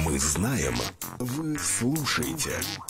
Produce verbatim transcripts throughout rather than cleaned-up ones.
Мы знаем, вы слушаете.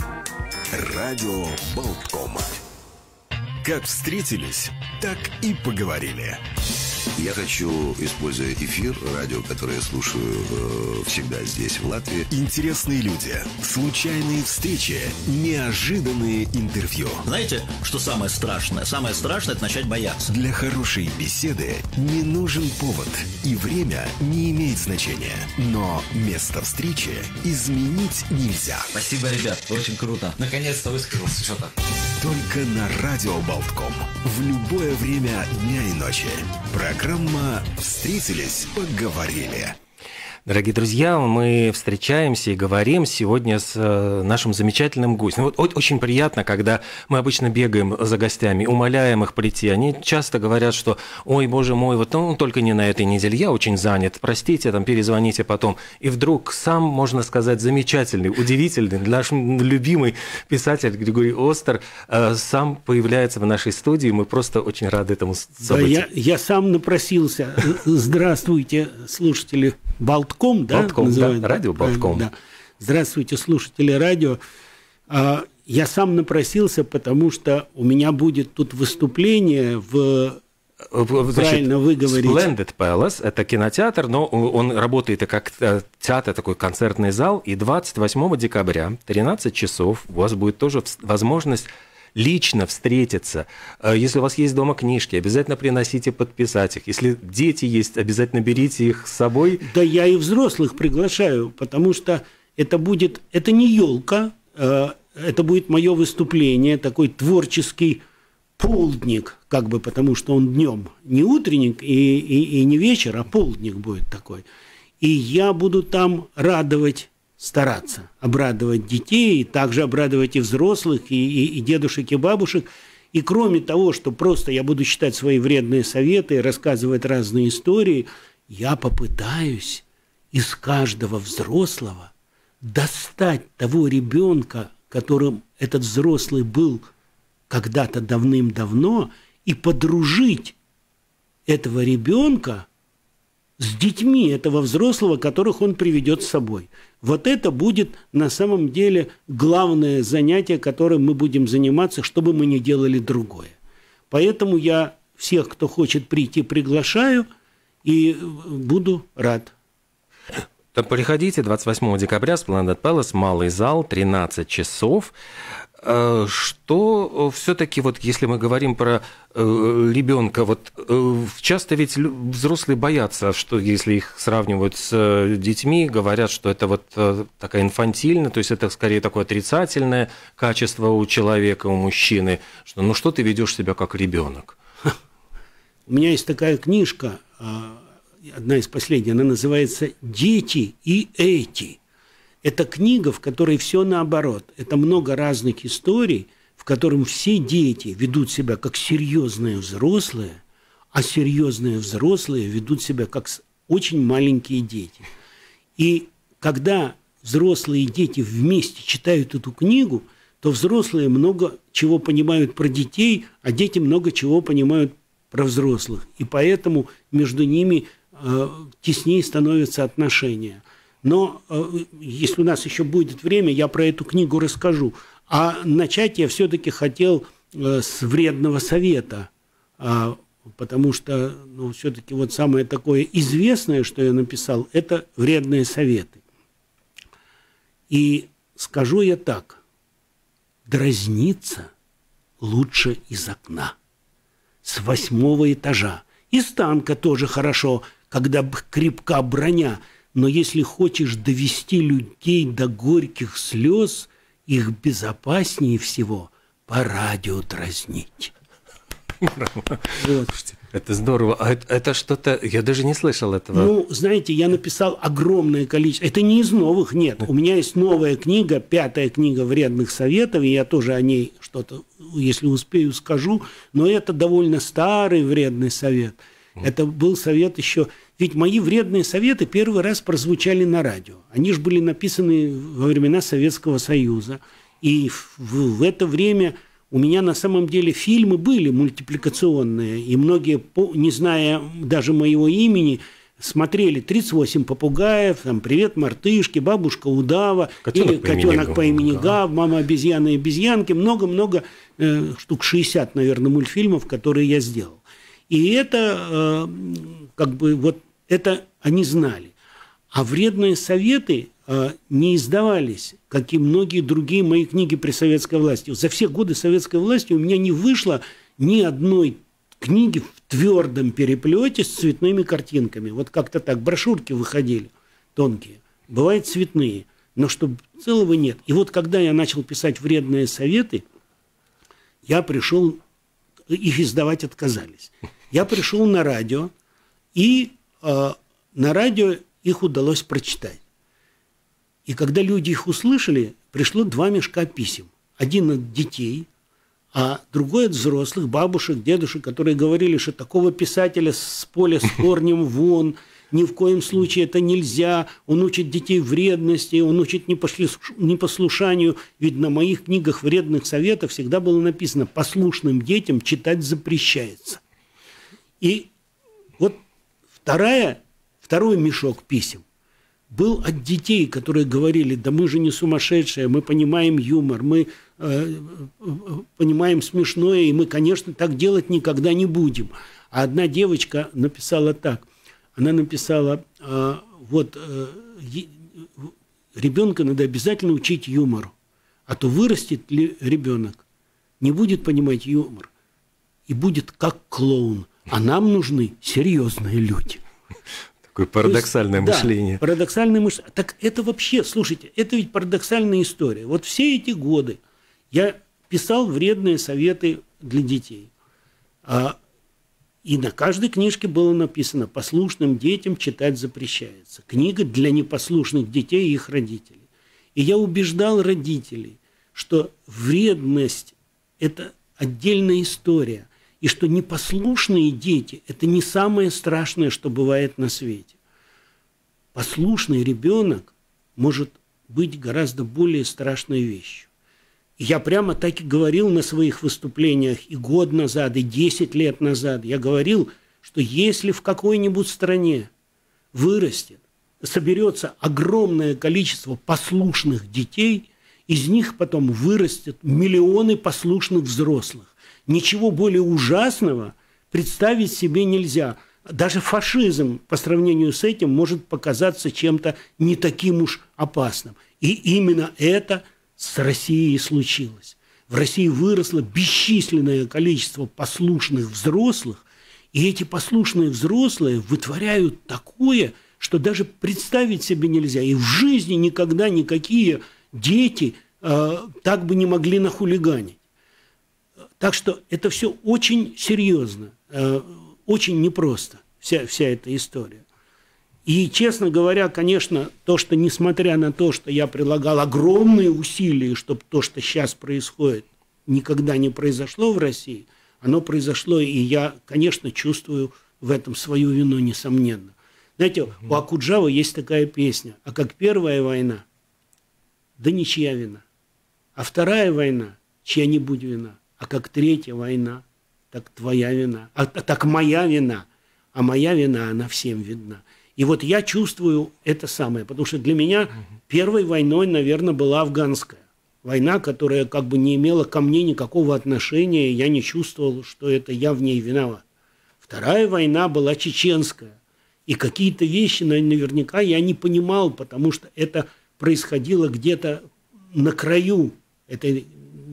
Радио Болтком. Как встретились, так и поговорили. Я хочу, используя эфир, радио, которое я слушаю э, всегда здесь, в Латвии. Интересные люди, случайные встречи, неожиданные интервью. Знаете, что самое страшное? Самое страшное – это начать бояться. Для хорошей беседы не нужен повод, и время не имеет значения. Но место встречи изменить нельзя. Спасибо, ребят, очень круто. Наконец-то высказался что-то. Только на Радио Болтком. В любое время дня и ночи. Программа «Встретились, поговорили». Дорогие друзья, мы встречаемся и говорим сегодня с нашим замечательным гостем. Вот очень приятно, когда мы обычно бегаем за гостями, умоляем их прийти. Они часто говорят, что «Ой, боже мой, вот ну, только не на этой неделе, я очень занят, простите, там, перезвоните потом». И вдруг сам, можно сказать, замечательный, удивительный, наш любимый писатель Григорий Остер сам появляется в нашей студии. Мы просто очень рады этому событию. Да, я, я сам напросился. Здравствуйте, слушатели Болтком, да? Болтком, да, радио Болтком. Да. Здравствуйте, слушатели радио. Я сам напросился, потому что у меня будет тут выступление в... Значит, правильно вы говорите. Splendid Palace – это кинотеатр, но он работает и как театр, такой концертный зал. И двадцать восьмого декабря, тринадцать часов, у вас будет тоже возможность лично встретиться. Если у вас есть дома книжки, обязательно приносите подписать их. Если дети есть, обязательно берите их с собой. Да я и взрослых приглашаю, потому что это будет, это не елка, это будет мое выступление, такой творческий полдник, как бы, потому что он днем, не утренник и, и, и не вечер, а полдник будет такой. И я буду там радовать, стараться обрадовать детей, и также обрадовать и взрослых, и, и, и дедушек, и бабушек. И кроме того, что просто я буду читать свои вредные советы, рассказывать разные истории, я попытаюсь из каждого взрослого достать того ребенка, которым этот взрослый был когда-то давным-давно, и подружить этого ребенка с детьми этого взрослого, которых он приведет с собой. Вот это будет на самом деле главное занятие, которым мы будем заниматься, чтобы мы не делали другое. Поэтому я всех, кто хочет прийти, приглашаю и буду рад. Приходите двадцать восьмого декабря, Splendid Palace, малый зал, тринадцать часов. Что все-таки, вот если мы говорим про э, ребенка, вот э, часто ведь взрослые боятся, что если их сравнивают с детьми, говорят, что это вот э, такая инфантильная, то есть это скорее такое отрицательное качество у человека, у мужчины, что ну что ты ведешь себя как ребенок? У меня есть такая книжка, одна из последних, она называется «Дети и эти». Это книга, в которой все наоборот. Это много разных историй, в которых все дети ведут себя как серьезные взрослые, а серьезные взрослые ведут себя как очень маленькие дети. И когда взрослые и дети вместе читают эту книгу, то взрослые много чего понимают про детей, а дети много чего понимают про взрослых. И поэтому между ними э, теснее становятся отношения. Но если у нас еще будет время, я про эту книгу расскажу. А начать я все-таки хотел с вредного совета, потому что ну, все-таки вот самое такое известное, что я написал, это вредные советы. И скажу я так: дразниться лучше из окна, с восьмого этажа. Из танка тоже хорошо, когда крепка броня. Но если хочешь довести людей до горьких слез, их безопаснее всего по радио дразнить. Вот. Это здорово. А это, это что-то... Я даже не слышал этого. Ну, знаете, я написал огромное количество... Это не из новых, нет. У меня есть новая книга, пятая книга вредных советов, и я тоже о ней что-то, если успею, скажу. Но это довольно старый вредный совет. Это был совет еще... Ведь мои вредные советы первый раз прозвучали на радио. Они же были написаны во времена Советского Союза. И в, в это время у меня на самом деле фильмы были мультипликационные. И многие, не зная даже моего имени, смотрели тридцать восемь попугаев, там «Привет, мартышки», «Бабушка удава», котенок или по имени «Котенок Гав», по имени да. Гав», «Мама обезьяна и обезьянки», много-много, э, штук шестьдесят, наверное, мультфильмов, которые я сделал. И это, э, как бы, вот это они знали. А «Вредные советы» э, не издавались, как и многие другие мои книги при советской власти. За все годы советской власти у меня не вышло ни одной книги в твердом переплете с цветными картинками. Вот как-то так. Брошюрки выходили тонкие. Бывают цветные, но чтобы целого нет. И вот когда я начал писать «Вредные советы», я пришел, их издавать отказались. Я пришел на радио, и э, на радио их удалось прочитать. И когда люди их услышали, пришло два мешка писем. Один от детей, а другой от взрослых, бабушек, дедушек, которые говорили, что такого писателя с поля с корнем вон, ни в коем случае это нельзя, он учит детей вредности, он учит непослушанию. Ведь на моих книгах «Вредных советов» всегда было написано: послушным детям читать запрещается. И вот вторая, второй мешок писем был от детей, которые говорили: да мы же не сумасшедшие, мы понимаем юмор, мы э, понимаем смешное, и мы, конечно, так делать никогда не будем. А одна девочка написала так, она написала, э, вот э, ребенка надо обязательно учить юмору, а то вырастет ли ребенок, не будет понимать юмор и будет как клоун, а нам нужны серьезные люди. Такое парадоксальное есть, мышление. Да, парадоксальное мышление. Так это вообще, слушайте, это ведь парадоксальная история. Вот все эти годы я писал вредные советы для детей. А, и на каждой книжке было написано: послушным детям читать запрещается. Книга для непослушных детей и их родителей. И я убеждал родителей, что вредность – это отдельная история. И что непослушные дети – это не самое страшное, что бывает на свете. Послушный ребенок может быть гораздо более страшной вещью. И я прямо так и говорил на своих выступлениях и год назад, и десять лет назад. Я говорил, что если в какой-нибудь стране вырастет, соберется огромное количество послушных детей, из них потом вырастет миллионы послушных взрослых. Ничего более ужасного представить себе нельзя. Даже фашизм по сравнению с этим может показаться чем-то не таким уж опасным. И именно это с Россией случилось. В России выросло бесчисленное количество послушных взрослых, и эти послушные взрослые вытворяют такое, что даже представить себе нельзя. И в жизни никогда никакие дети э, так бы не могли нахулиганить. Так что это все очень серьезно, э, очень непросто, вся, вся эта история. И, честно говоря, конечно, то, что, несмотря на то, что я прилагал огромные усилия, чтобы то, что сейчас происходит, никогда не произошло в России, оно произошло, и я, конечно, чувствую в этом свою вину, несомненно. Знаете, у Окуджавы есть такая песня: «А как первая война, да ничья вина, а вторая война, чья-нибудь вина». А как третья война, так твоя вина, а так моя вина, а моя вина, она всем видна. И вот я чувствую это самое, потому что для меня первой войной, наверное, была афганская. Война, которая как бы не имела ко мне никакого отношения, я не чувствовал, что это я в ней виноват. Вторая война была чеченская. И какие-то вещи наверняка я не понимал, потому что это происходило где-то на краю этой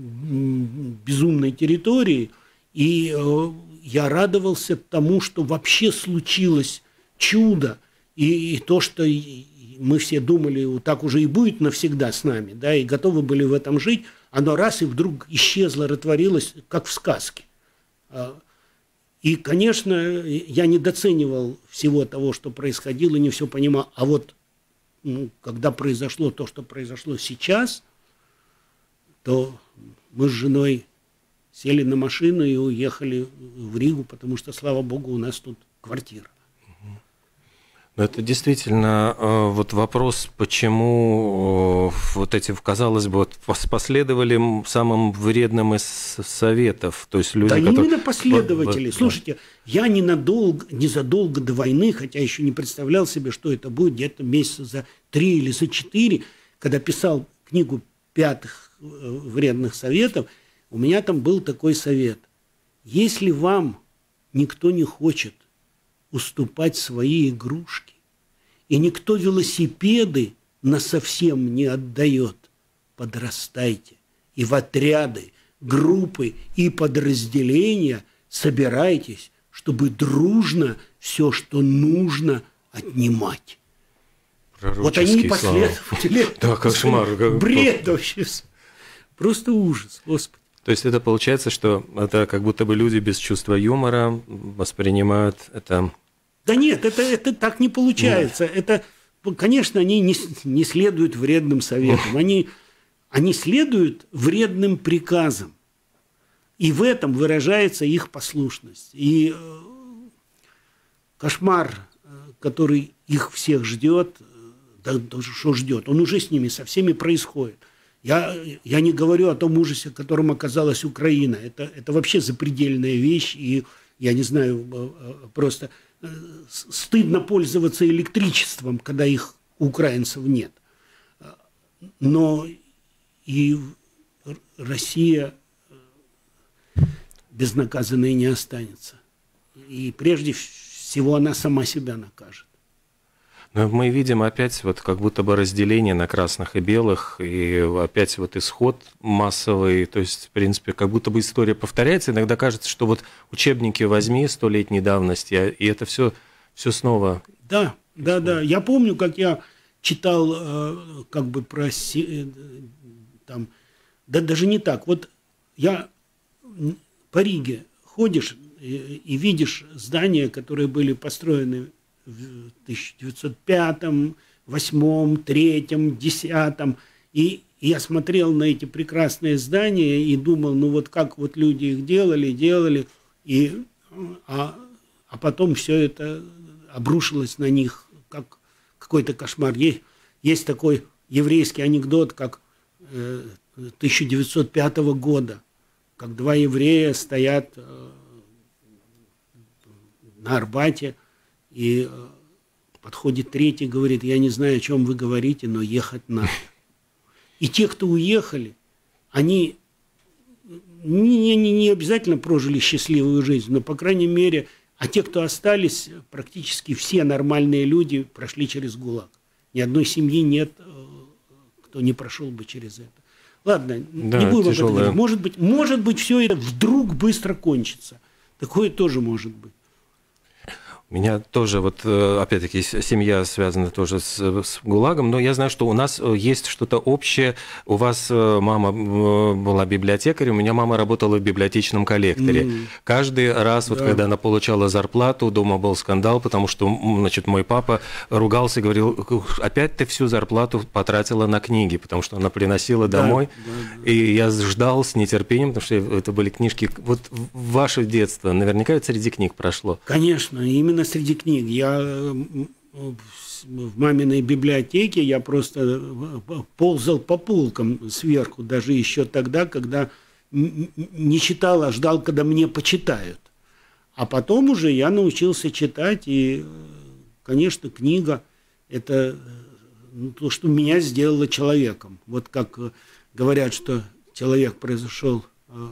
безумной территории, и э, я радовался тому, что вообще случилось чудо, и, и то, что и, и мы все думали, вот так уже и будет навсегда с нами, да, и готовы были в этом жить, оно раз и вдруг исчезло, растворилось, как в сказке. И, конечно, я недооценивал всего того, что происходило, не все понимал, а вот ну, когда произошло то, что произошло сейчас, то мы с женой сели на машину и уехали в Ригу, потому что, слава богу, у нас тут квартира. Это действительно вот вопрос, почему вот эти, казалось бы, вот последовали самым вредным из советов. То есть люди, да которые... именно последователи. Да. Слушайте, я ненадолго, незадолго до войны, хотя еще не представлял себе, что это будет, где-то месяца за три или за четыре, когда писал книгу «Пятых вредных советов», у меня там был такой совет. Если вам никто не хочет уступать свои игрушки, и никто велосипеды насовсем не отдает, подрастайте, и в отряды, группы и подразделения собирайтесь, чтобы дружно все, что нужно, отнимать. Вот они и последователи. Да, кошмар. Бред вообще. Просто ужас, Господи. То есть это получается, что это как будто бы люди без чувства юмора воспринимают это... Да нет, это, это так не получается. Нет. Это, конечно, они не, не следуют вредным советам. Они, они следуют вредным приказам. И в этом выражается их послушность. И э, кошмар, который их всех ждет, да, что ждет, он уже с ними, со всеми происходит. Я, я не говорю о том ужасе, в котором оказалась Украина. Это, это вообще запредельная вещь. И я не знаю, просто стыдно пользоваться электричеством, когда их у украинцев нет. Но и Россия безнаказанной не останется. И прежде всего она сама себя накажет. Но мы видим опять вот как будто бы разделение на красных и белых, и опять вот исход массовый, то есть, в принципе, как будто бы история повторяется. Иногда кажется, что вот учебники возьми столетней давности, и это все, все снова... Да, да, да. Я помню, как я читал как бы про... Там, да даже не так. Вот я по Риге ходишь и, и видишь здания, которые были построены в тысяча девятьсот пятом, восьмом, третьем, десятом. И я смотрел на эти прекрасные здания и думал, ну вот как вот люди их делали, делали, и, а, а потом все это обрушилось на них, как какой-то кошмар. Есть, есть такой еврейский анекдот, как э, тысяча девятьсот пятого года, как два еврея стоят э, на Арбате, и подходит третий, говорит, я не знаю, о чем вы говорите, но ехать надо. И те, кто уехали, они не, не, не обязательно прожили счастливую жизнь, но, по крайней мере, а те, кто остались, практически все нормальные люди прошли через ГУЛАГ. Ни одной семьи нет, кто не прошел бы через это. Ладно, да, не будем об этом говорить. Может быть, может быть, все это вдруг быстро кончится. Такое тоже может быть. У меня тоже, вот, опять-таки, семья связана тоже с, с ГУЛАГом, но я знаю, что у нас есть что-то общее. У вас мама была библиотекарем, у меня мама работала в библиотечном коллекторе. Mm. Каждый раз, да. вот, когда она получала зарплату, дома был скандал, потому что, значит, мой папа ругался и говорил, опять ты всю зарплату потратила на книги, потому что она приносила да, домой. Да, да. И я ждал с нетерпением, потому что это были книжки. Вот ваше детство наверняка среди книг прошло. Конечно, именно среди книг. Я в маминой библиотеке я просто ползал по полкам сверху, даже еще тогда, когда не читал, а ждал, когда мне почитают. А потом уже я научился читать, и, конечно, книга – это то, что меня сделало человеком. Вот как говорят, что человек произошел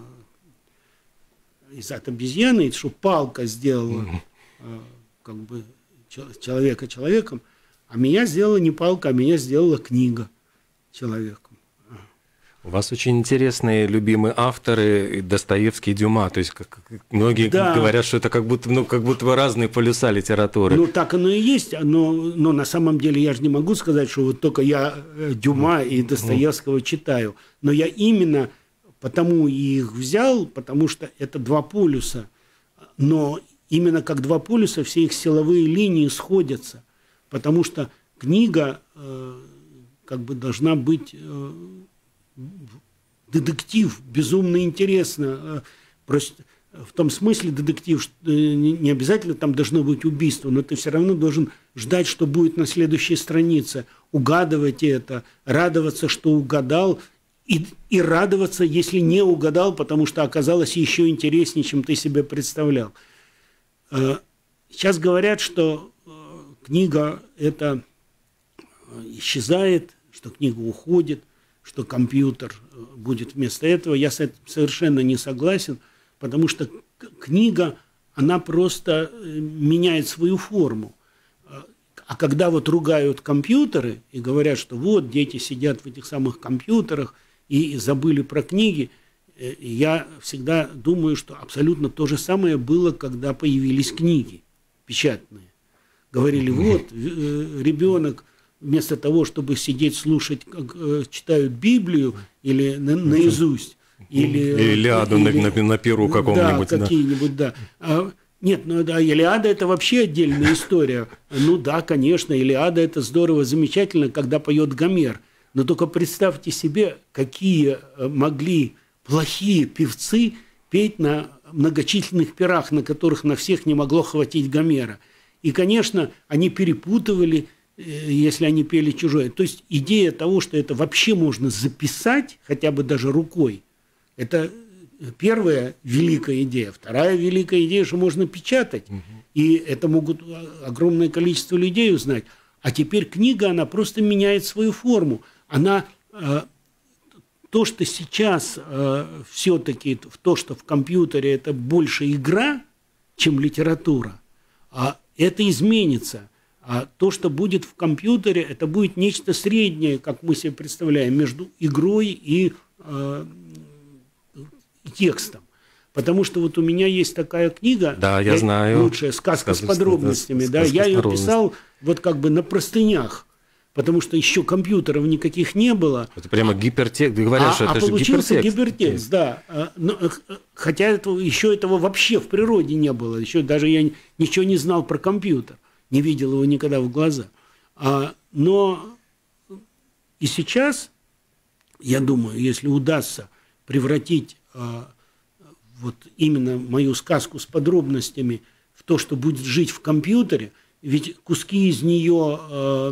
из от обезьяны, что палка сделала как бы человека человеком, а меня сделала не палка, а меня сделала книга человеком. У вас очень интересные любимые авторы, Достоевский и Дюма, то есть как, многие да. говорят, что это как будто, ну, как будто бы разные полюса литературы. Ну, так оно и есть, но, но на самом деле я же не могу сказать, что вот только я Дюма и Достоевского читаю, но я именно потому и их взял, потому что это два полюса, но именно как два полюса все их силовые линии сходятся, потому что книга э, как бы должна быть э, детектив, безумно интересно. Просто в том смысле детектив, что не обязательно там должно быть убийство, но ты все равно должен ждать, что будет на следующей странице, угадывать это, радоваться, что угадал, и, и радоваться, если не угадал, потому что оказалось еще интереснее, чем ты себе представлял. Сейчас говорят, что книга это исчезает, что книга уходит, что компьютер будет вместо этого. Я с этим совершенно не согласен, потому что книга, она просто меняет свою форму. А когда вот ругают компьютеры и говорят, что вот дети сидят в этих самых компьютерах и забыли про книги, я всегда думаю, что абсолютно то же самое было, когда появились книги печатные. Говорили, вот ребенок вместо того, чтобы сидеть слушать, как читают Библию или на, наизусть, или Илиаду или, на, на, на перу каком-нибудь. Да, какие-нибудь, да. А, нет, ну да, Илиада это вообще отдельная история. Ну да, конечно, Илиада это здорово, замечательно, когда поет Гомер. Но только представьте себе, какие могли плохие певцы петь на многочисленных пирах, на которых на всех не могло хватить Гомера. И, конечно, они перепутывали, если они пели чужое. То есть идея того, что это вообще можно записать, хотя бы даже рукой, это первая великая идея. Вторая великая идея, что можно печатать. Угу. И это могут огромное количество людей узнать. А теперь книга, она просто меняет свою форму. Она, то, что сейчас все-таки, то, что в компьютере это больше игра, чем литература, это изменится. А то, что будет в компьютере, это будет нечто среднее, как мы себе представляем, между игрой и э, текстом. Потому что вот у меня есть такая книга, да, я знаю. Лучшая сказка, сказка с подробностями. Да, да, я ее писал вот как бы на простынях, потому что еще компьютеров никаких не было. Это прямо гипертекст. Говорят, а, что это а же получился гипертекст. гипертекст, да. Но, хотя это, еще этого вообще в природе не было. Еще даже я ничего не знал про компьютер. Не видел его никогда в глаза. А, но и сейчас, я думаю, если удастся превратить а, вот именно мою сказку с подробностями в то, что будет жить в компьютере, ведь куски из нее а,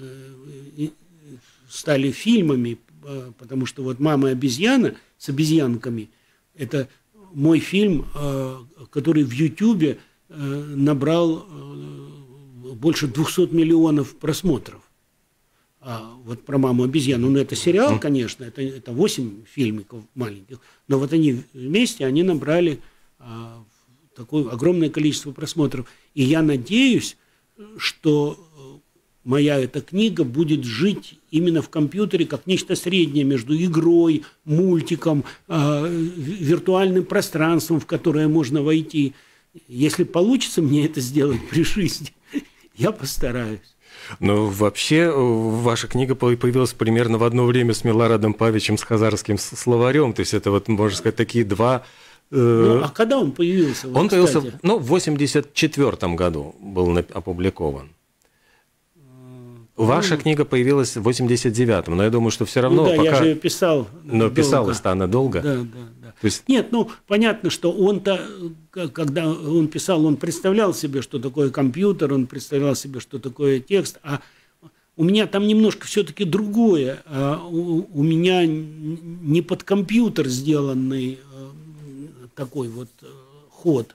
стали фильмами, а, потому что вот «Мама-обезьяна» с обезьянками – это мой фильм, а, который в Ютубе а, набрал больше двухсот миллионов просмотров. А вот про «Маму-обезьяну», ну это сериал, конечно, это, это восемь фильмиков маленьких, но вот они вместе, они набрали а, такое огромное количество просмотров. И я надеюсь, что моя эта книга будет жить именно в компьютере как нечто среднее между игрой, мультиком, а, виртуальным пространством, в которое можно войти. Если получится мне это сделать при жизни, я постараюсь. Ну, вообще, ваша книга появилась примерно в одно время с Милорадом Павловичем, с хазарским словарем. То есть это, вот, можно сказать, такие два... Э... Ну, а когда он появился? Вот, он кстати? появился, ну, в восемьдесят четвёртом году был опубликован. Ваша ну, книга появилась в восемьдесят девятом, но я думаю, что все равно... Ну да, пока... я же ее писал Но долго. Писалась-то она долго. Да, да, да. То есть... Нет, ну, понятно, что он-то, когда он писал, он представлял себе, что такое компьютер, он представлял себе, что такое текст, а у меня там немножко все-таки другое. У, у меня не под компьютер сделанный такой вот ход.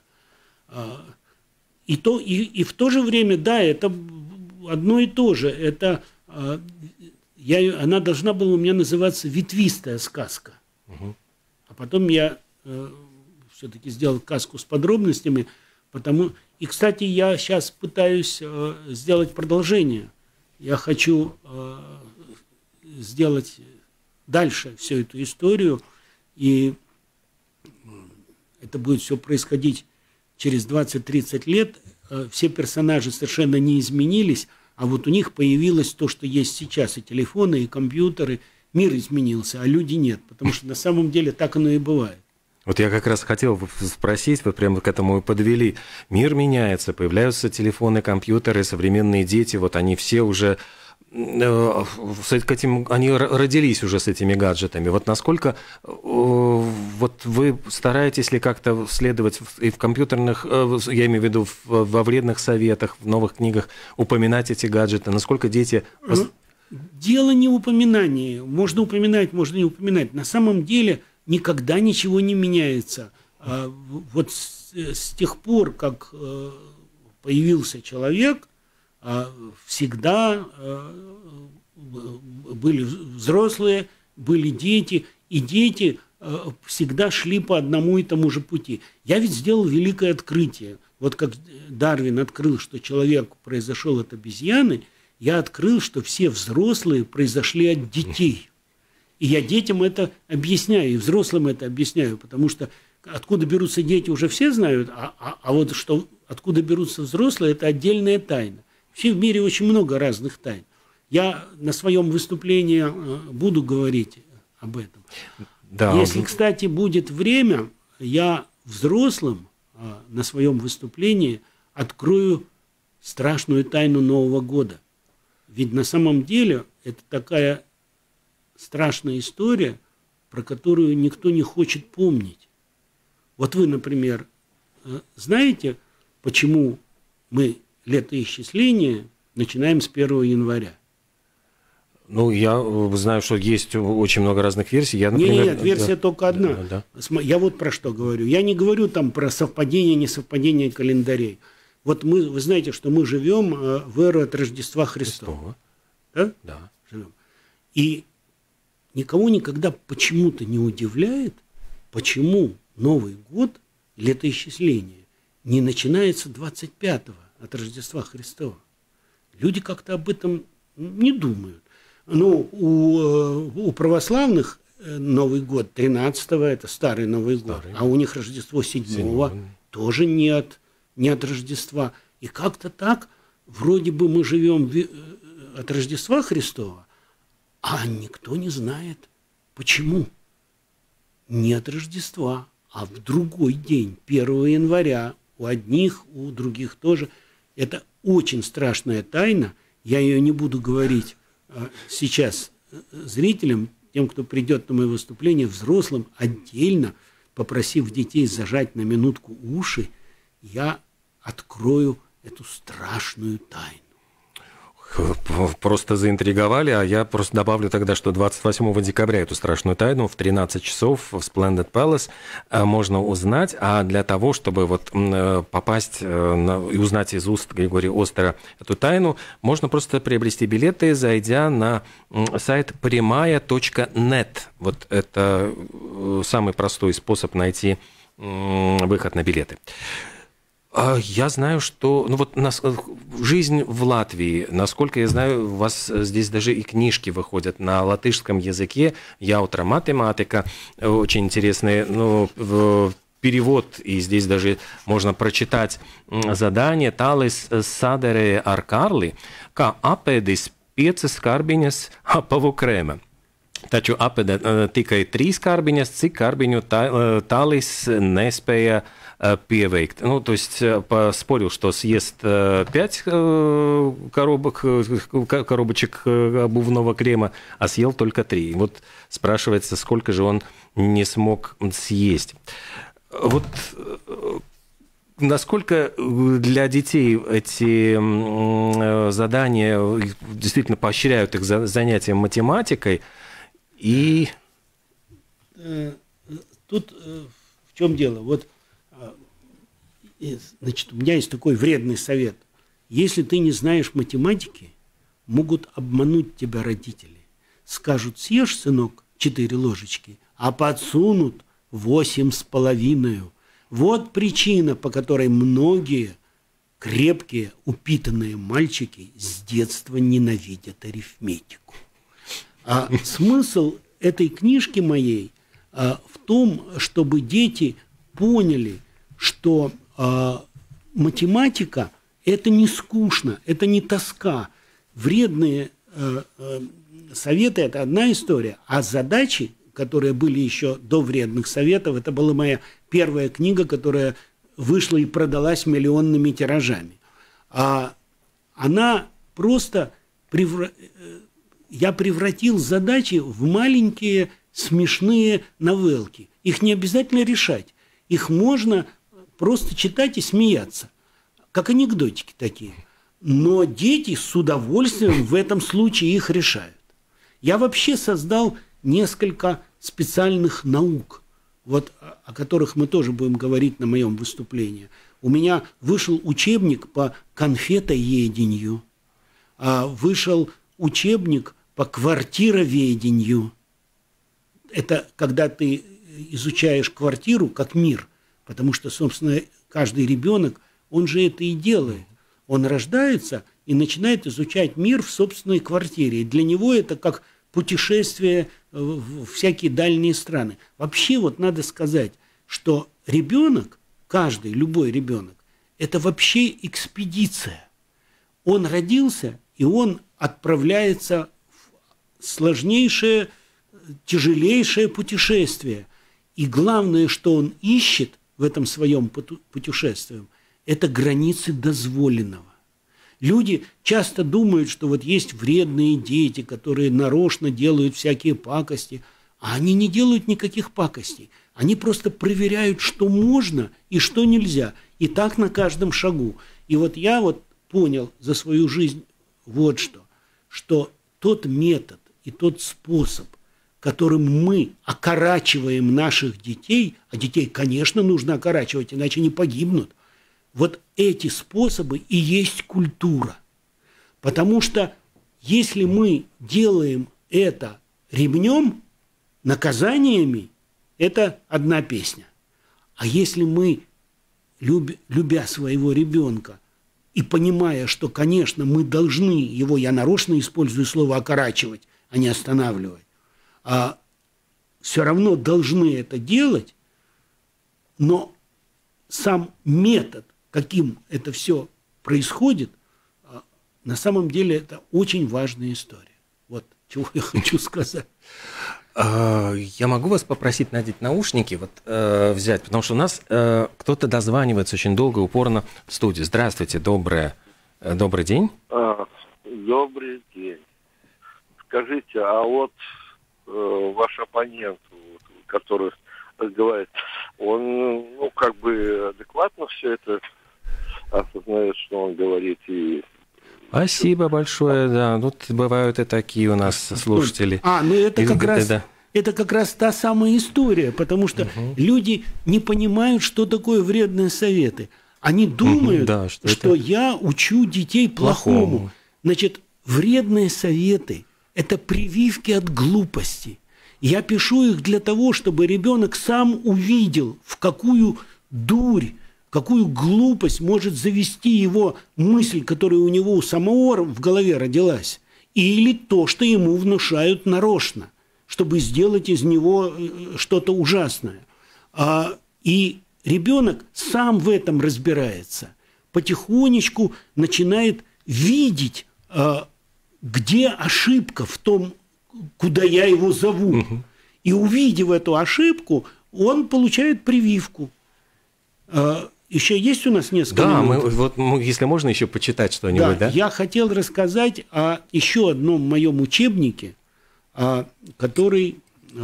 И, то, и, и в то же время, да, это... одно и то же. Это, я, она должна была у меня называться «Ветвистая сказка». Угу. А потом я э, все-таки сделал сказку с подробностями. Потому... И, кстати, я сейчас пытаюсь э, сделать продолжение. Я хочу э, сделать дальше всю эту историю. И это будет все происходить через двадцать-тридцать лет. Все персонажи совершенно не изменились, а вот у них появилось то, что есть сейчас, и телефоны, и компьютеры. Мир изменился, а люди нет, потому что на самом деле так оно и бывает. Вот я как раз хотел спросить, вы прямо к этому и подвели. Мир меняется, появляются телефоны, компьютеры, современные дети, вот они все уже с этим, они родились уже с этими гаджетами. Вот насколько вот вы стараетесь ли как-то следовать и в компьютерных, я имею в виду во вредных советах, в новых книгах упоминать эти гаджеты? Насколько дети... Дело не в упоминании. Можно упоминать, можно не упоминать. На самом деле никогда ничего не меняется. Вот с, с тех пор, как появился человек, всегда были взрослые, были дети, и дети всегда шли по одному и тому же пути. Я ведь сделал великое открытие. Вот как Дарвин открыл, что человек произошел от обезьяны, я открыл, что все взрослые произошли от детей. И я детям это объясняю, и взрослым это объясняю, потому что откуда берутся дети, уже все знают, а, а, а вот что, откуда берутся взрослые, это отдельная тайна. Вообще в мире очень много разных тайн. Я на своем выступлении буду говорить об этом. Да. Если, кстати, будет время, я взрослым на своем выступлении открою страшную тайну Нового года. Ведь на самом деле это такая страшная история, про которую никто не хочет помнить. Вот вы, например, знаете, почему мы летоисчисление начинаем с первого января? Ну, я знаю, что есть очень много разных версий. Я, например, нет, нет, версия да, только одна. Да, да. Я вот про что говорю. Я не говорю там про совпадение, несовпадение календарей. Вот мы, вы знаете, что мы живем в эру от Рождества Христова. Да? Да. Живем. И никого никогда почему-то не удивляет, почему Новый год, летоисчисление, не начинается двадцать пятого от Рождества Христова. Люди как-то об этом не думают. Ну, у, у православных Новый год тринадцатого, это старый Новый старый. год, а у них Рождество седьмого, тоже не от, не от Рождества. И как-то так, вроде бы мы живем от Рождества Христова, а никто не знает, почему. Не от Рождества, а в другой день, первого января, у одних, у других тоже. Это очень страшная тайна, я ее не буду говорить сейчас зрителям, тем, кто придет на мое выступление, взрослым, отдельно, попросив детей зажать на минутку уши, я открою эту страшную тайну. Просто заинтриговали, а я просто добавлю тогда, что двадцать восьмого декабря эту страшную тайну в тринадцать часов в Splendid Palace можно узнать, а для того, чтобы вот попасть на, и узнать из уст Григория Остера эту тайну, можно просто приобрести билеты, зайдя на сайт прямая точка нет. Вот это самый простой способ найти выход на билеты. Я знаю, что ну вот нас, жизнь в Латвии, насколько я знаю, у вас здесь даже и книжки выходят на латышском языке, «Яутра математика», очень интересные, ну, перевод, и здесь даже можно прочитать задание «Талис садерē ar Karli, kā apēdis piecas karbiņas apavu krēma». Taču apēda tikai trīs karbiņas, cik karbiņu Талис nespēja певейк. Ну, то есть поспорил, что съест пять коробок, коробочек обувного крема, а съел только три. Вот спрашивается, сколько же он не смог съесть. Вот насколько для детей эти задания действительно поощряют их занятием математикой? И тут в чем дело? Вот, значит, у меня есть такой вредный совет. Если ты не знаешь математики, могут обмануть тебя родители. Скажут: съешь, сынок, четыре ложечки, а подсунут восемь с половиной. Вот причина, по которой многие крепкие, упитанные мальчики с детства ненавидят арифметику. А смысл этой книжки моей а, в том, чтобы дети поняли, что а, математика – это не скучно, это не тоска. Вредные а, а, советы – это одна история, а задачи, которые были еще до вредных советов, это была моя первая книга, которая вышла и продалась миллионными тиражами. А она просто превра... я превратил задачи в маленькие смешные новелки. Их не обязательно решать. Их можно просто читать и смеяться. Как анекдотики такие. Но дети с удовольствием в этом случае их решают. Я вообще создал несколько специальных наук, вот, о которых мы тоже будем говорить на моем выступлении. У меня вышел учебник по конфетоедению, вышел учебник по квартироведению. Это когда ты изучаешь квартиру как мир, потому что, собственно, каждый ребенок, он же это и делает. Он рождается и начинает изучать мир в собственной квартире. И для него это как путешествие в всякие дальние страны. Вообще вот надо сказать, что ребенок, каждый, любой ребенок, это вообще экспедиция. Он родился, и он отправляется в сложнейшее, тяжелейшее путешествие. И главное, что он ищет в этом своем путешествии, это границы дозволенного. Люди часто думают, что вот есть вредные дети, которые нарочно делают всякие пакости, а они не делают никаких пакостей. Они просто проверяют, что можно и что нельзя. И так на каждом шагу. И вот я вот понял за свою жизнь вот что, что тот метод и тот способ, которым мы окорачиваем наших детей, а детей, конечно, нужно окорачивать, иначе они погибнут, вот эти способы и есть культура. Потому что если мы делаем это ремнем, наказаниями, это одна песня. А если мы, любя, любя своего ребенка и понимая, что, конечно, мы должны его, я нарочно использую слово «окорачивать», а не «останавливать», а все равно должны это делать, но сам метод, каким это все происходит, на самом деле это очень важная история. Вот чего я хочу сказать. Я могу вас попросить надеть наушники, вот, э, взять, потому что у нас э, кто-то дозванивается очень долго и упорно в студию. Здравствуйте, доброе, э, добрый день. А, добрый день. Скажите, а вот э, ваш оппонент, который говорит, он, ну, как бы адекватно все это осознает, что он говорит, и... Спасибо большое, да. Тут бывают и такие у нас слушатели. А, ну это как раз, да. это как раз та самая история, потому что угу. люди не понимают, что такое вредные советы. Они думают, угу, да, что, что это... я учу детей плохому. плохому. Значит, вредные советы – это прививки от глупости. Я пишу их для того, чтобы ребенок сам увидел, в какую дурь, какую глупость может завести его мысль, которая у него у самого в голове родилась, или то, что ему внушают нарочно, чтобы сделать из него что-то ужасное. И ребенок сам в этом разбирается, потихонечку начинает видеть, где ошибка в том, куда я его зову. Угу. И увидев эту ошибку, он получает прививку. Еще есть у нас несколько да, минут? Да, вот, если можно еще почитать что-нибудь, да? Да, я хотел рассказать о еще одном моем учебнике, который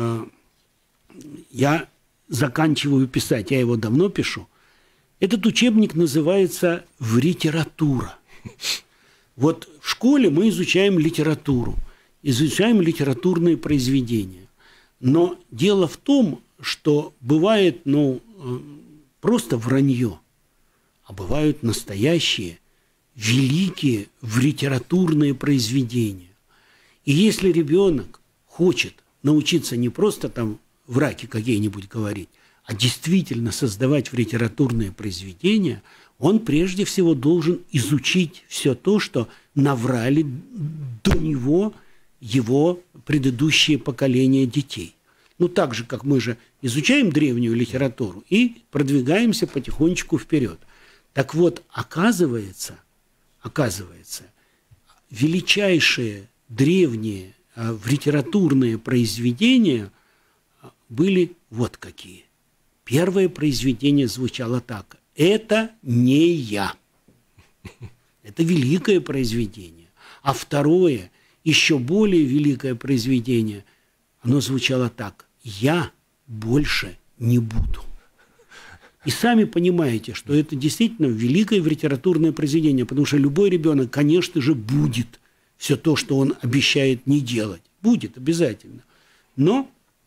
я заканчиваю писать, я его давно пишу. Этот учебник называется «Вритература». Вот в школе мы изучаем литературу, изучаем литературные произведения. Но дело в том, что бывает, ну, просто вранье, а бывают настоящие, великие литературные произведения. И если ребенок хочет научиться не просто там враки какие-нибудь говорить, а действительно создавать литературные произведения, он прежде всего должен изучить все то, что наврали до него его предыдущие поколения детей. Ну, так же, как мы же изучаем древнюю литературу и продвигаемся потихонечку вперед. Так вот, оказывается, оказывается, величайшие древние а, литературные произведения были вот какие. Первое произведение звучало так: «Это не я». Это великое произведение. А второе, еще более великое произведение, оно звучало так: «Я больше не буду». И сами понимаете, что это действительно великое литературное произведение, потому что любой ребенок, конечно же, будет все то, что он обещает не делать. Будет обязательно. Но,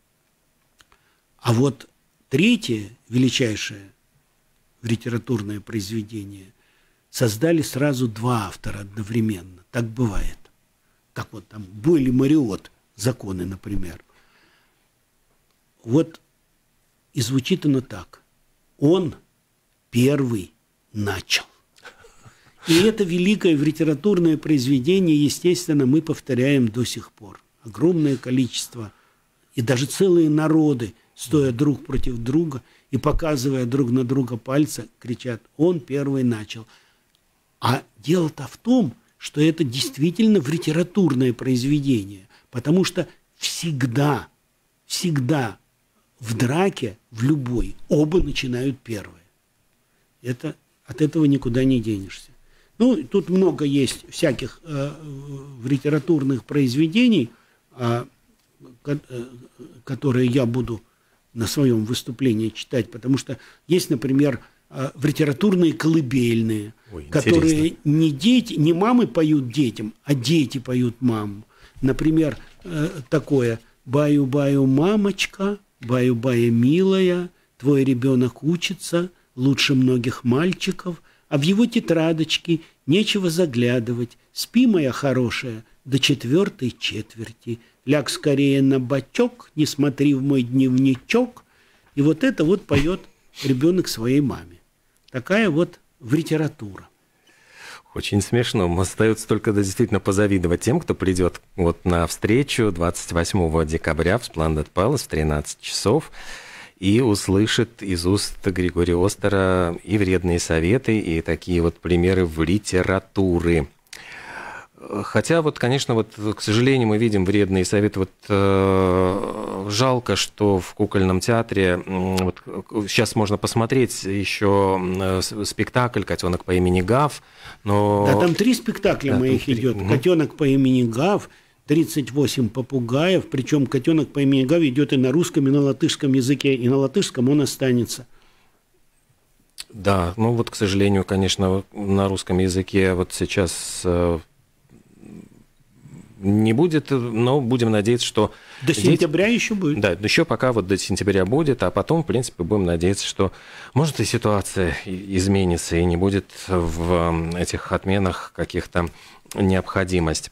а вот третье величайшее литературное произведение создали сразу два автора одновременно. Так бывает. Как вот там Бойль и Мариот, законы, например. Вот и звучит оно так: он первый начал. И это великое литературное произведение, естественно, мы повторяем до сих пор. Огромное количество, и даже целые народы, стоя друг против друга и показывая друг на друга пальцы, кричат: он первый начал. А дело-то в том, что это действительно литературное произведение, потому что всегда, всегда в драке, в любой, оба начинают первые. Это, от этого никуда не денешься. Ну, тут много есть всяких э, литературных произведений, э, которые я буду на своем выступлении читать, потому что есть, например, э, литературные колыбельные, Ой, которые не дети, не мамы поют детям, а дети поют мамам. Например, э, такое: «Баю-баю, мамочка, баю-баю, милая, твой ребенок учится лучше многих мальчиков, а в его тетрадочке нечего заглядывать. Спи, моя хорошая, до четвертой четверти. Ляг скорее на бочок, не смотри в мой дневничок». И вот это вот поет ребенок своей маме. Такая вот литература. Очень смешно. Остается только действительно позавидовать тем, кто придет вот на встречу двадцать восьмого декабря в Splendid Palace в тринадцать часов и услышит из уст Григория Остера и вредные советы, и такие вот примеры в литературе. Хотя вот, конечно, вот, к сожалению, мы видим вредные советы. Вот э, жалко, что в кукольном театре вот, сейчас можно посмотреть еще спектакль «Котенок по имени Гав», но... Да, там три спектакля да, моих три... идет. «Котенок по имени Гав», тридцать восемь попугаев, причем «Котенок по имени Гав» идет и на русском, и на латышском языке, и на латышском он останется. Да, ну вот, к сожалению, конечно, на русском языке вот сейчас... не будет, но будем надеяться, что... До сентября дети... еще будет. Да, еще пока вот до сентября будет, а потом, в принципе, будем надеяться, что, может, и ситуация изменится, и не будет в этих отменах каких-то необходимость.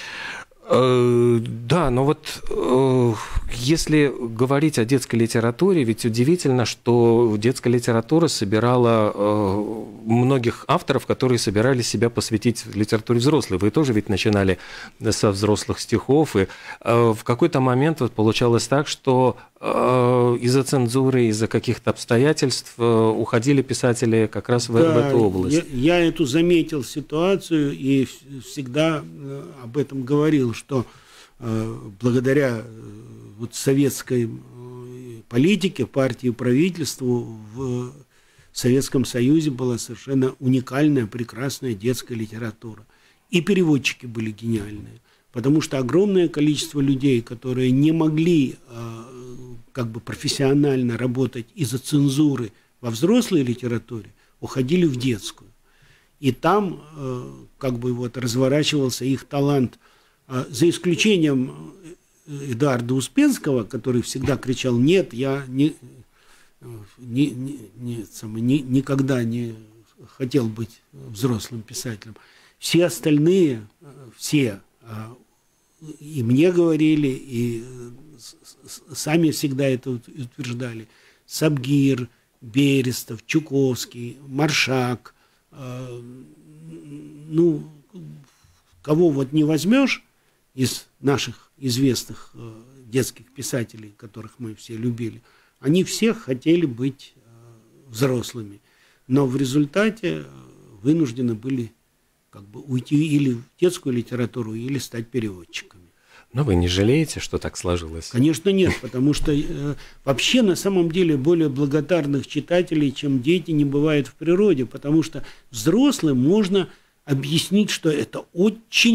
Да, но вот если говорить о детской литературе, ведь удивительно, что детская литература собирала многих авторов, которые собирались себя посвятить литературе взрослой. Вы тоже ведь начинали со взрослых стихов, и в какой-то момент вот получалось так, что из-за цензуры, из-за каких-то обстоятельств уходили писатели как раз в, да, в эту область. Я, я эту заметил ситуацию и всегда об этом говорил, что э, благодаря вот советской политике, партии и правительству в Советском Союзе была совершенно уникальная, прекрасная детская литература. И переводчики были гениальные, потому что огромное количество людей, которые не могли э, как бы профессионально работать из-за цензуры во взрослой литературе, уходили в детскую. И там э, как бы вот разворачивался их талант. Э, за исключением Эдуарда Успенского, который всегда кричал: «Нет, я не, не, не, не, сам, не, никогда не хотел быть взрослым писателем». Все остальные, все, и мне говорили, и сами всегда это утверждали: Сабгир, Берестов, Чуковский, Маршак, э, ну, кого вот не возьмешь из наших известных э, детских писателей, которых мы все любили, они все хотели быть э, взрослыми, но в результате вынуждены были как бы уйти или в детскую литературу, или стать переводчиками. Но вы не жалеете, что так сложилось? Конечно, нет, потому что э, вообще на самом деле более благодарных читателей, чем дети, не бывает в природе, потому что взрослым можно объяснить, что это очень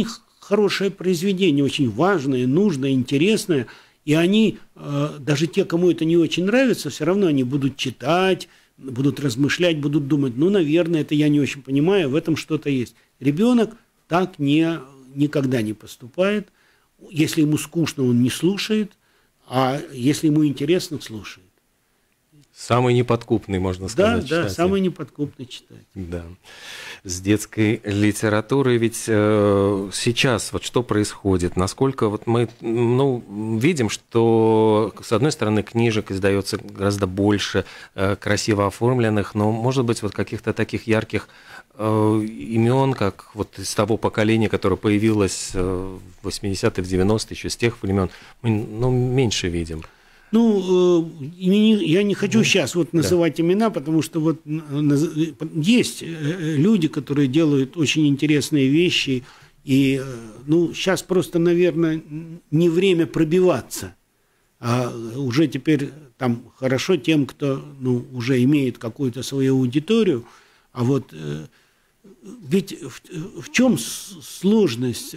хорошее произведение, очень важное, нужное, интересное. И они, даже те, кому это не очень нравится, все равно они будут читать, будут размышлять, будут думать, ну, наверное, это я не очень понимаю, в этом что-то есть. Ребенок так не, никогда не поступает. Если ему скучно, он не слушает, а если ему интересно, слушает. Самый неподкупный, можно сказать, Да, читатель. да, самый неподкупный читатель. Да. С детской литературой ведь э, сейчас вот что происходит? Насколько вот мы ну, видим, что, с одной стороны, книжек издается гораздо больше, э, красиво оформленных, но, может быть, вот каких-то таких ярких э, имен, как вот из того поколения, которое появилось э, в восьмидесятые, в девяностые, еще с тех времен, мы ну, меньше видим. Ну, я не хочу сейчас вот называть да. имена, потому что вот есть люди, которые делают очень интересные вещи, и ну, сейчас просто, наверное, не время пробиваться, а уже теперь там хорошо тем, кто ну, уже имеет какую-то свою аудиторию, а вот ведь в, в чем сложность?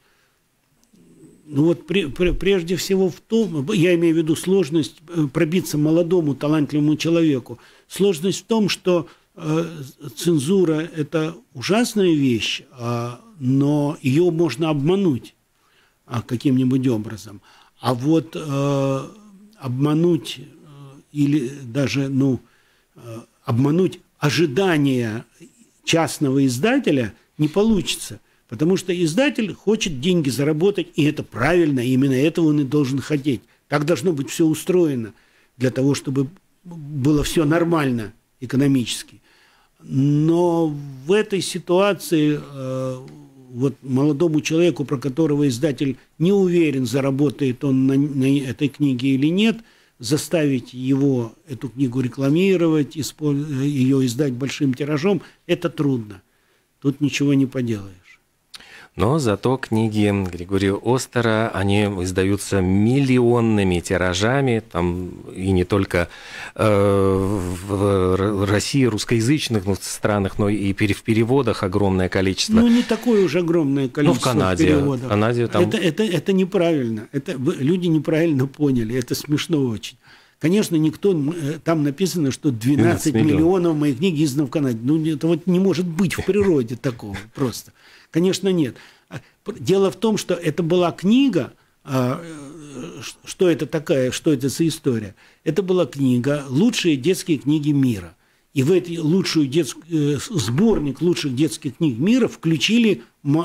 Ну вот при, при, прежде всего в том, я имею в виду сложность пробиться молодому, талантливому человеку. Сложность в том, что э, цензура – это ужасная вещь, э, но ее можно обмануть э, каким-нибудь образом. А вот э, обмануть э, или даже ну, э, обмануть ожидания частного издателя не получится. Потому что издатель хочет деньги заработать, и это правильно, именно этого он и должен хотеть. Так должно быть все устроено, для того, чтобы было все нормально экономически. Но в этой ситуации э, вот молодому человеку, про которого издатель не уверен, заработает он на, на этой книге или нет, заставить его эту книгу рекламировать, ее издать большим тиражом, это трудно. Тут ничего не поделаешь. Но зато книги Григория Остера, они издаются миллионными тиражами, там и не только э, в России, русскоязычных странах, но и в переводах огромное количество. Ну, не такое уж огромное количество ну, в Канаде, переводов. В Канаде там... это, это, это неправильно. Это, люди неправильно поняли. Это смешно очень. Конечно, никто... Там написано, что двенадцать миллионов моих книг издано в Канаде. Ну, это вот не может быть в природе такого просто. Конечно, нет. Дело в том, что это была книга, что это такая, что это за история. Это была книга «Лучшие детские книги мира». И в эту лучшую детскую, сборник лучших детских книг мира включили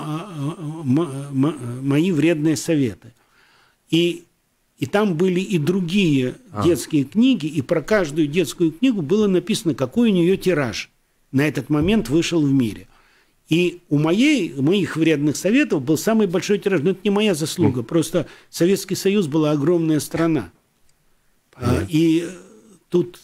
мои вредные советы. И, и там были и другие а. детские книги, и про каждую детскую книгу было написано, какой у нее тираж на этот момент вышел в мире. И у моей, моих вредных советов был самый большой тираж. Но это не моя заслуга. Mm. Просто Советский Союз была огромная страна. А, и тут...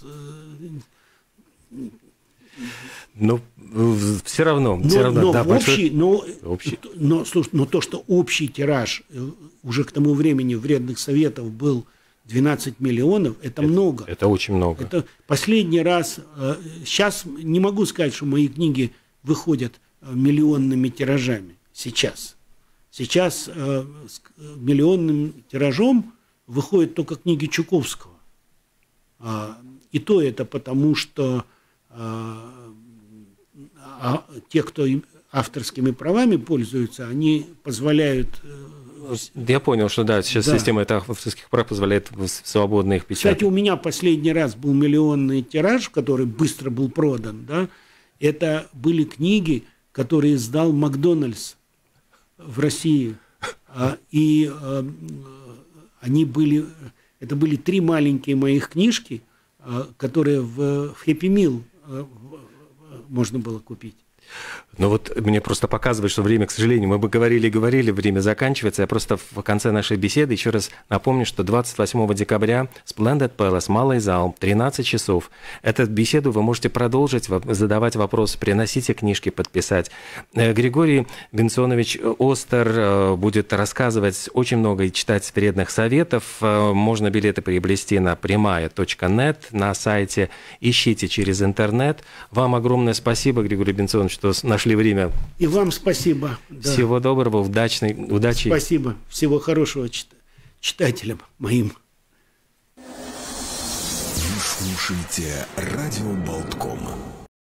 Ну, все равно. Но, все равно но, да, общий, но, общий. Но, слушай, но то, что общий тираж уже к тому времени вредных советов был двенадцать миллионов, это, это много. Это очень много. Это последний раз... Сейчас не могу сказать, что мои книги выходят миллионными тиражами сейчас. Сейчас э, с миллионным тиражом выходят только книги Чуковского. А, и то это потому, что а, а, те, кто авторскими правами пользуются, они позволяют... Я понял, что да, сейчас да. система авторских прав позволяет свободно их печатать. Кстати, у меня последний раз был миллионный тираж, который быстро был продан, да. Это были книги, которые издал Макдональдс в России. И они были, это были три маленькие моих книжки, которые в Happy Meal можно было купить. Ну вот мне просто показывает, что время, к сожалению, мы бы говорили и говорили, время заканчивается. Я просто в конце нашей беседы еще раз напомню, что двадцать восьмого декабря Splendid Palace, Малый зал, тринадцать часов. Эту беседу вы можете продолжить, задавать вопросы, приносите книжки, подписать. Григорий Бенционович Остер будет рассказывать очень много и читать вредных советов. Можно билеты приобрести на прямая точка нет на сайте. Ищите через интернет. Вам огромное спасибо, Григорий Бенционович, что нашли время. И вам спасибо. Да. Всего доброго, удачной, удачи. Спасибо. Всего хорошего чит- читателям моим. Вы слушаете радио Болтком.